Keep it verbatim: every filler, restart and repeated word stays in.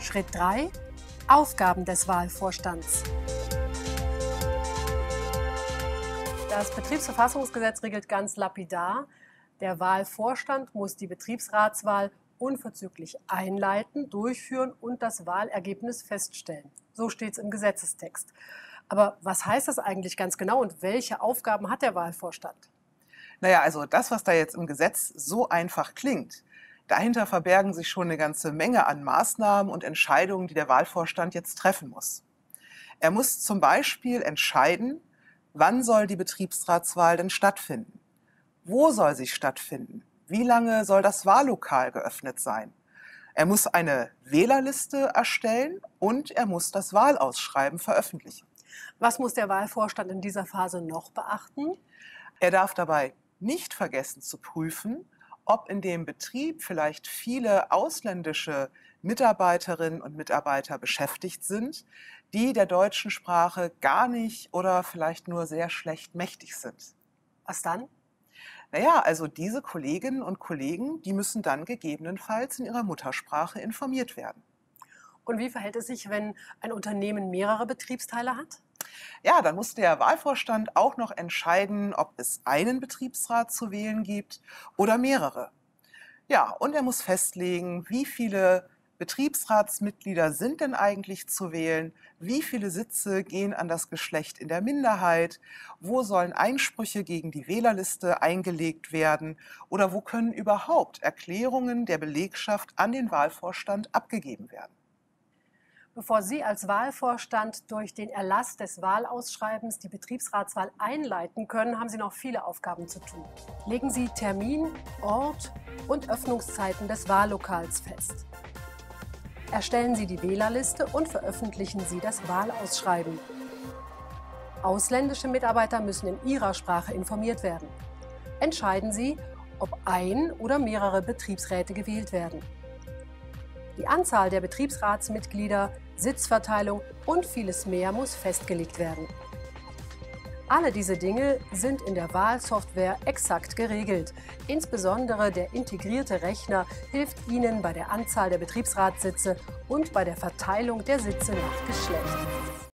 Schritt drei. Aufgaben des Wahlvorstands. Das Betriebsverfassungsgesetz regelt ganz lapidar: Der Wahlvorstand muss die Betriebsratswahl unverzüglich einleiten, durchführen und das Wahlergebnis feststellen. So steht es im Gesetzestext. Aber was heißt das eigentlich ganz genau und welche Aufgaben hat der Wahlvorstand? Naja, also das, was da jetzt im Gesetz so einfach klingt, dahinter verbergen sich schon eine ganze Menge an Maßnahmen und Entscheidungen, die der Wahlvorstand jetzt treffen muss. Er muss zum Beispiel entscheiden, wann soll die Betriebsratswahl denn stattfinden? Wo soll sie stattfinden? Wie lange soll das Wahllokal geöffnet sein? Er muss eine Wählerliste erstellen und er muss das Wahlausschreiben veröffentlichen. Was muss der Wahlvorstand in dieser Phase noch beachten? Er darf dabei nicht vergessen zu prüfen, ob in dem Betrieb vielleicht viele ausländische Mitarbeiterinnen und Mitarbeiter beschäftigt sind, die der deutschen Sprache gar nicht oder vielleicht nur sehr schlecht mächtig sind. Was dann? Naja, also diese Kolleginnen und Kollegen, die müssen dann gegebenenfalls in ihrer Muttersprache informiert werden. Und wie verhält es sich, wenn ein Unternehmen mehrere Betriebsteile hat? Ja, dann muss der Wahlvorstand auch noch entscheiden, ob es einen Betriebsrat zu wählen gibt oder mehrere. Ja, und er muss festlegen, wie viele Betriebsratsmitglieder sind denn eigentlich zu wählen, wie viele Sitze gehen an das Geschlecht in der Minderheit, wo sollen Einsprüche gegen die Wählerliste eingelegt werden oder wo können überhaupt Erklärungen der Belegschaft an den Wahlvorstand abgegeben werden. Bevor Sie als Wahlvorstand durch den Erlass des Wahlausschreibens die Betriebsratswahl einleiten können, haben Sie noch viele Aufgaben zu tun. Legen Sie Termin, Ort und Öffnungszeiten des Wahllokals fest. Erstellen Sie die Wählerliste und veröffentlichen Sie das Wahlausschreiben. Ausländische Mitarbeiter müssen in ihrer Sprache informiert werden. Entscheiden Sie, ob ein oder mehrere Betriebsräte gewählt werden. Die Anzahl der Betriebsratsmitglieder, Sitzverteilung und vieles mehr muss festgelegt werden. Alle diese Dinge sind in der Wahlsoftware exakt geregelt. Insbesondere der integrierte Rechner hilft Ihnen bei der Anzahl der Betriebsratssitze und bei der Verteilung der Sitze nach Geschlecht.